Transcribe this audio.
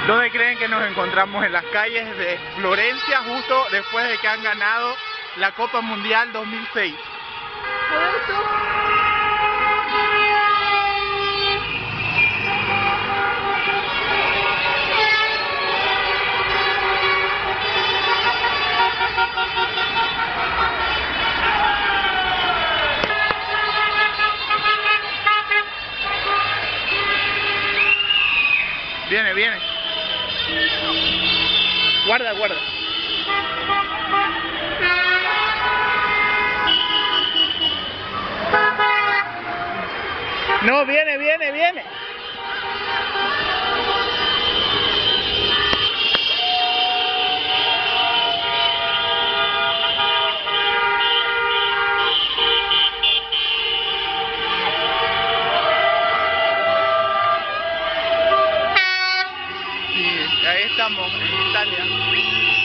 ¿Dónde creen que nos encontramos? En las calles de Florencia, justo después de que han ganado la Copa Mundial 2006. Viene, viene. Guarda, guarda. No, viene, viene, viene. Sí, ahí estamos, en Italia.